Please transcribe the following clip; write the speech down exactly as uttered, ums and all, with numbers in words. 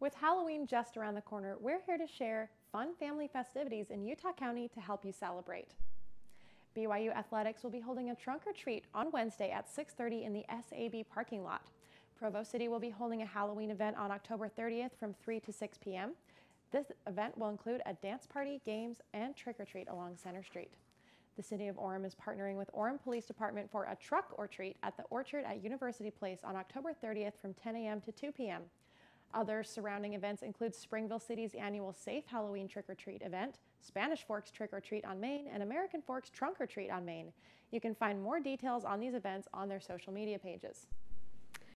With Halloween just around the corner, we're here to share fun family festivities in Utah County to help you celebrate. B Y U Athletics will be holding a trunk or treat on Wednesday at six thirty in the S A B parking lot. Provo City will be holding a Halloween event on October thirtieth from three to six p m This event will include a dance party, games, and trick-or-treat along Center Street. The City of Orem is partnering with Orem Police Department for a truck or treat at the Orchard at University Place on October thirtieth from ten a m to two p m Other surrounding events include Springville City's annual Safe Halloween Trick-or-Treat event, Spanish Forks Trick-or-Treat on Main, and American Forks Trunk or Treat on Main. You can find more details on these events on their social media pages.